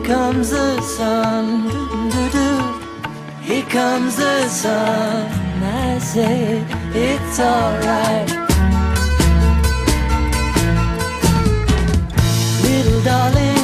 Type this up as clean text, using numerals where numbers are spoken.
comes the sun, here comes the sun. I say it's alright. Little darling,